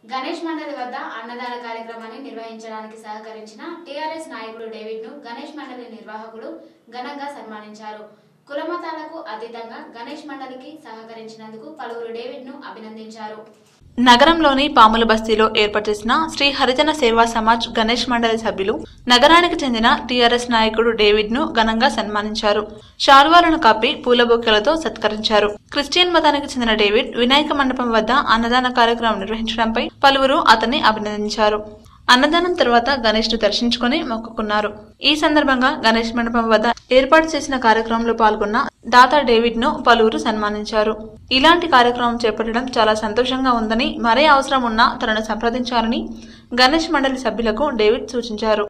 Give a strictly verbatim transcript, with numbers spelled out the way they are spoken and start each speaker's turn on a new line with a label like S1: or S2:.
S1: గణేష్ మండలి వద్ద అన్నదాన కార్యక్రమాన్ని నిర్వహించడానికి సహకరించిన టీఆర్ఎస్ నాయకుడు డేవిడ్ ను గణేష్ మండలి నిర్వాహకులు ఘనంగా సన్మానించారు. కులమతాలకు అతీతంగా గణేష్ మండలికి సహకరించినందుకు పలువురు డేవిడ్ ను అభినందించారు.
S2: నగరంలోని పాముల బస్తీలో ఏర్పాటు చేసిన శ్రీ హరిజన సేవా సమాజ్ గణేష్ మండలి సభ్యులు నగరానికి చెందిన టీఆర్ఎస్ నాయకుడు డేవిడ్ ను ఘనంగా సన్మానించారు. శాలువాలను కప్పి పూల బొకేలతో సత్కరించారు. క్రిస్టియన్ మతానికి చెందిన డేవిడ్ వినాయక మండపం వద్ద అన్నదాన కార్యక్రమం నిర్వహించడంపై పలువురు అతన్ని అభినందించారు. అన్నదానం తర్వాత గణేష్ ను దర్శించుకుని మొక్కుకున్నారు. ఈ సందర్భంగా గణేష్ మండపం వద్ద ఏర్పాటు చేసిన కార్యక్రమంలో పాల్గొన్న దాత డేవిడ్ ను పలువురు సన్మానించారు. ఇలాంటి కార్యక్రమం చేపట్టడం చాలా సంతోషంగా ఉందని, మరే అవసరం ఉన్నా తనను సంప్రదించాలని గణేష్ మండలి సభ్యులకు డేవిడ్ సూచించారు.